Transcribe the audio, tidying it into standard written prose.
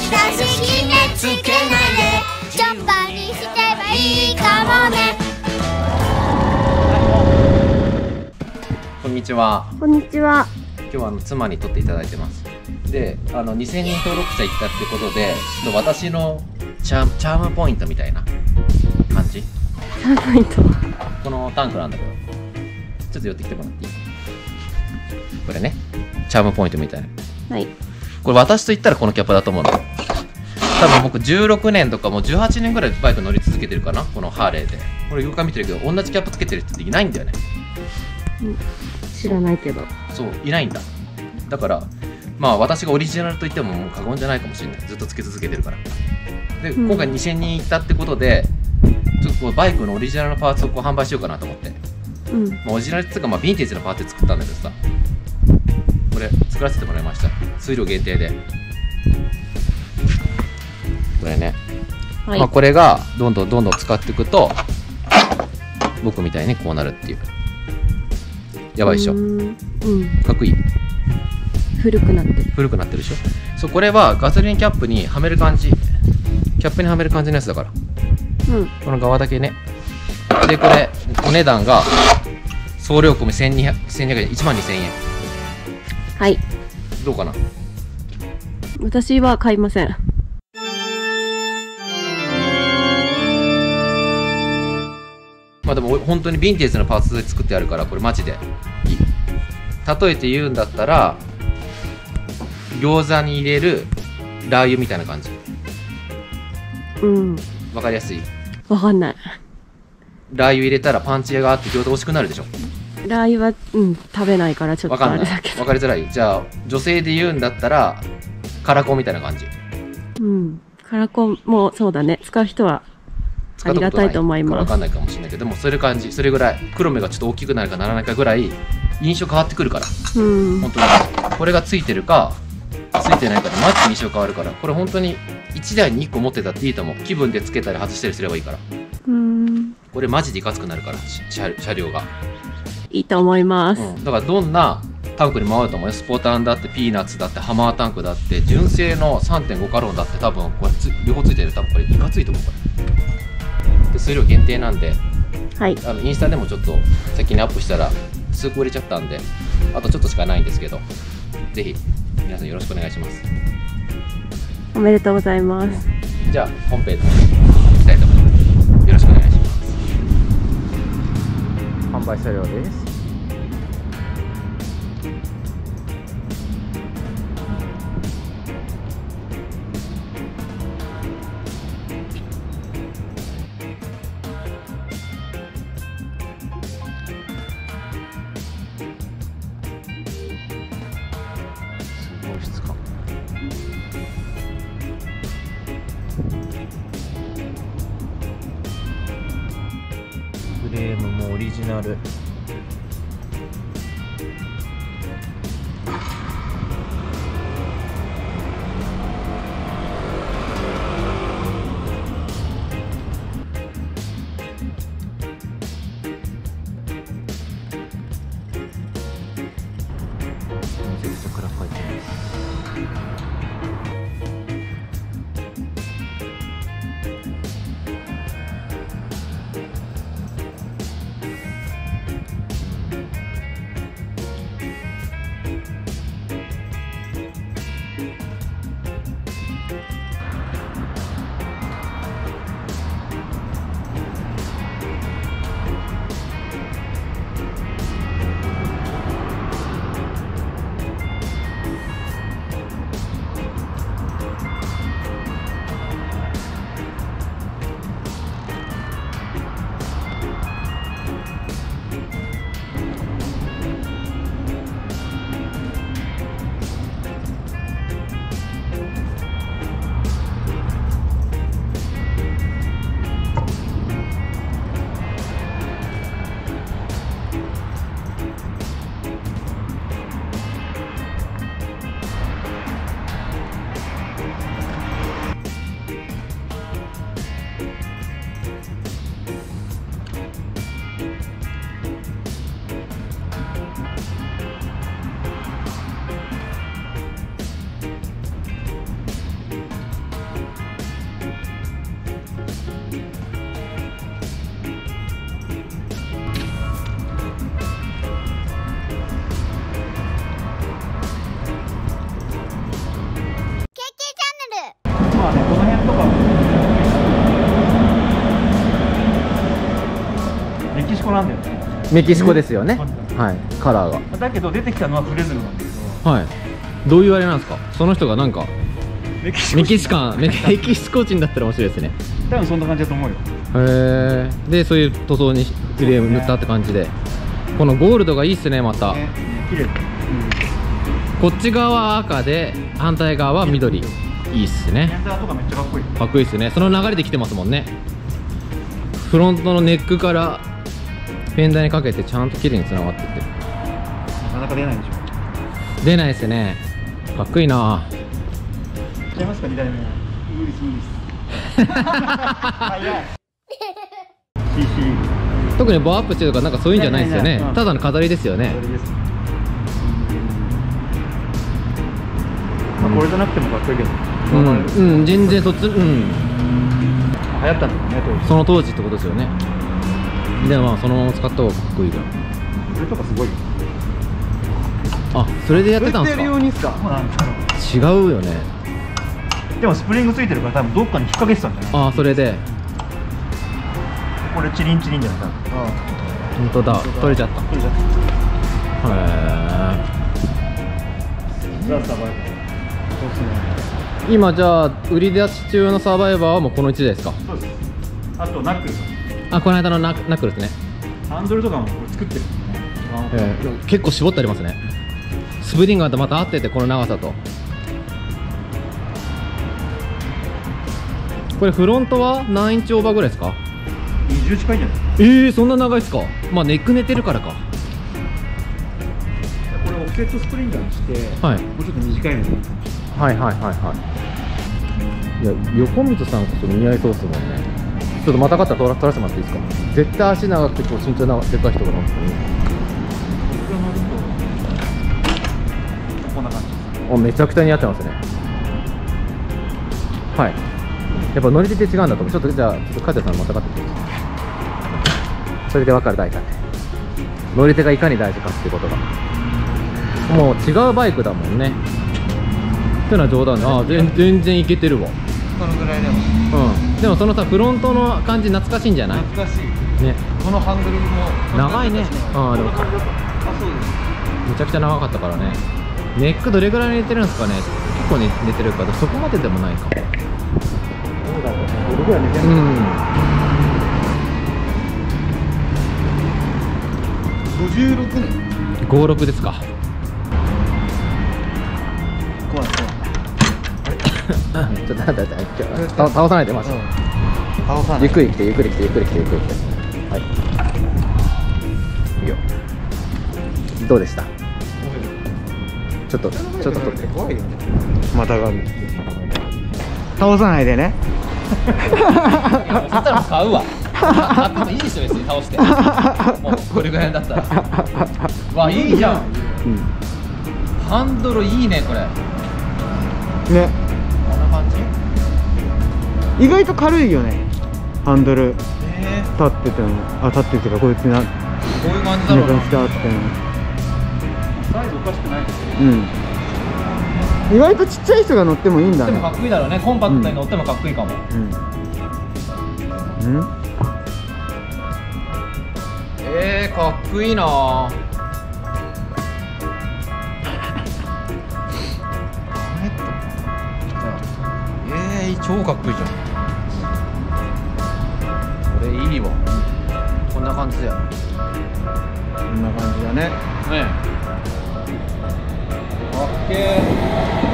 だし決めつけないでジャンパーにしてもいいかもね。 こんにちは。 こんにちは。 今日は妻に撮っていただいてます。で、2000人登録者いったってことで、ちょっと私のチャームポイントみたいな感じ。 チャームポイント。 このタンクなんだけど、ちょっと寄ってきてもらっていい？これね、チャームポイントみたいな。 はい。 これ私と言ったらこのキャップだと思うの。多分僕16年とかもう18年ぐらいバイク乗り続けてるかな、このハーレーで。これよく見てるけど、同じキャップつけてる人っていないんだよね。 知らないけど。 そう、いないんだ。だからまあ私がオリジナルと言ってももう過言じゃないかもしれない。ずっとつけ続けてるから。で、今回2000人いったってことで、ちょっとこうバイクのオリジナルのパーツをこう販売しようかなと思って。まあ、オリジナルっていうか、まあ、ヴィンテージのパーツで作ったんだけどさ、これ作らせてもらいました。数量限定で。これね、 はい、 まあこれがどんどん使っていくと僕みたいにこうなるっていう。やばいでしょ。かっこいい。 古くなってる。 古くなってるでしょ。そう、これはガソリンキャップにはめる感じ、キャップにはめる感じのやつだから、この側だけね。で、これお値段が送料込み1200円、12000円。 はい。 どうかな。 私は買いません。 まあでも本当にヴィンテージのパーツで作ってあるから、これマジでいい。例えて言うんだったら、餃子に入れるラー油みたいな感じ。わかりやすい？ わかんない。 ラー油入れたらパンチがあって餃子美味しくなるでしょ。 ラー油は食べないからちょっとあれだけど。 わかりづらい。じゃあ女性で言うんだったらカラコンみたいな感じ。 カラコンもそうだね。使う人はありがたいと思います。 わかんないかもしれないけど、でもそういう感じ。それぐらい黒目がちょっと大きくなるかならないかぐらい印象変わってくるから。本当にこれがついてるかついてないかでマジで印象変わるから、これ本当に1台に1個持ってたっていいと思う。気分でつけたり外したりすればいいから。これマジでいかつくなるから、車両がいいと思います。 だからどんなタンクにも合うと思うよ。スポタンだってピーナッツだってハマータンクだって純正の 3.5 ガロンだって多分これ両方ついてる。多分これいかついと思う。これで数量限定なんで、 はい、 インスタでもちょっと先にアップしたら数個売れちゃったんで、あとちょっとしかないんですけど、ぜひ皆さんよろしくお願いします。 おめでとうございます。 じゃあ本編の方に行きたいと思います。よろしくお願いします。販売車両です。すごい質感。フレームもオリジナル。めちゃくちゃクラファイトです。 キシコなんだよね。 メキシコですよね。はい、カラーが。 だけど出てきたのはフレズルなんだけど。 はい。どういうあれなんですか。その人がなんかメキシコ人だったら面白いですね。 多分そんな感じだと思うよ。 へえ。でそういう塗装にグレー塗ったって感じで、このゴールドがいいっすねまた。 綺麗。 こっち側は赤で反対側は緑。いいっすね。 フェンダーとかめっちゃかっこいい。 かっこいいっすね。その流れで来てますもんね。フロントのネックからフェンダーにかけてちゃんと綺麗に繋がってて、 なかなか出ないでしょ。 出ないですね。かっこいいな。 いっちゃいますか、2台目。無理です。早い。CC。 特にバーアップしてるとかなんかそういうんじゃないですよね。 ないただの飾りですよね。 まあこれじゃなくてもかっこいいけど。 うん、全然そっち、 流行ったんだよね、当時。 その当時ってことですよね。でもまあそのまま使った方がかっこいいから。 それとかすごいよ。 あ、それでやってたんですか。 そうなんですか。 違うよね。 でもスプリングついてるから多分どっかに引っ掛けてたんじゃない。 ああ、それでこれチリンチリンじゃないかな。 本当だ、取れちゃった。 取れちゃった。 へザ・サバイバー。そうっすね。 え。今じゃあ売り出し中のサバイバーはもうこの1台ですか。 そうです。あとナックル。 あ、この間のナックルですね。 ハンドルとかもこれ作ってるんですね。 結構絞ってありますね。スプリングがまた合ってて、この長さと。これフロントは何インチオーバーぐらいですか。 20近いんじゃない。 そんな長いですか。まあネック寝てるからか。 これオフセットスプリンガーにして、 はい、 もうちょっと短いの。 はいはいはいはい。いや、横溝さんこそ似合いそうですもんね。ちょっとまたがったら取らせてもらっていいですか。絶対足長くてこう身長長でかい人が乗ってる。 こんな感じ。 めちゃくちゃ似合ってますね。はい。やっぱ乗り手って違うんだと思う。ちょっとじゃあ梶谷さんまたがってください。それで分かる大体。乗り手がいかに大事かっていうことが。もう違うバイクだもんね。ってのは冗談で、ああ全然いけてるわ。 そのぐらいでもでもそのさフロントの感じ懐かしいんじゃない。 懐かしいね。 このハンドルも長いね。ああでもそうです。 めちゃくちゃ長かったからね。ネックどれぐらい寝てるんですかね。結構寝てるかそこまででもないかも。 どうだろうね。どれぐらい寝てるの。56年。 56ですか。 怖いちょっと待って、倒さないでまず。 倒さない。 ゆっくり来て。はい。いいよ。どうでした。ちょっと取って。 怖いよね。またがる。倒さないでね。 そしたら買うわ。買ってもいいでしょ別に倒して。もうこれぐらいだったら。わ、いいじゃん。ハンドルいいねこれ。 ね。 こんな感じ。 意外と軽いよね。ハンドル立ってても、立っててかこうやってな。 こういう感じだろうな。 してあっても。サイズおかしくないですよ。意外とちっちゃい人が乗ってもいいんだね。 でもかっこいいだろうね。コンパクトに乗ってもかっこいいかも。かっこいいなぁ。超かっこいいじゃん。これいいわ。こんな感じだよ。 こんな感じだね。 ねえ。かっけー。